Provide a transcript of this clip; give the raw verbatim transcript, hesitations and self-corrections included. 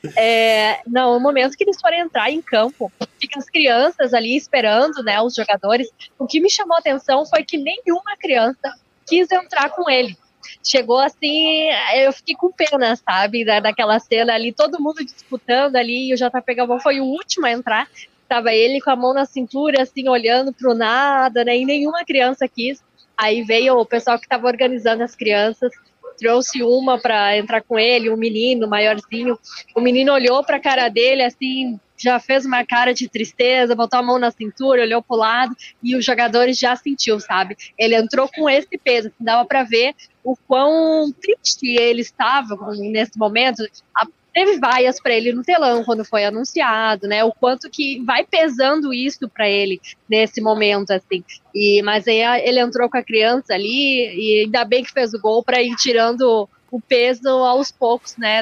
É, não, o momento que eles forem entrar em campo, fica as crianças ali esperando, né, os jogadores. O que me chamou a atenção foi que nenhuma criança quis entrar com ele. Chegou assim, eu fiquei com pena, sabe, da, daquela cena ali, todo mundo disputando ali, e o J P Galvão foi o último a entrar. Tava ele com a mão na cintura, assim, olhando pro nada, né, e nenhuma criança quis. Aí veio o pessoal que estava organizando as crianças, trouxe uma para entrar com ele, um menino maiorzinho. O menino olhou para a cara dele, assim, já fez uma cara de tristeza, botou a mão na cintura, olhou para o lado, e os jogadores já sentiu, sabe? Ele entrou com esse peso, assim, dava para ver o quão triste ele estava nesse momento. A, teve vaias para ele no telão quando foi anunciado, né? O quanto que vai pesando isso para ele nesse momento, assim. E, mas aí ele entrou com a criança ali, e ainda bem que fez o gol para ir tirando o peso aos poucos, né,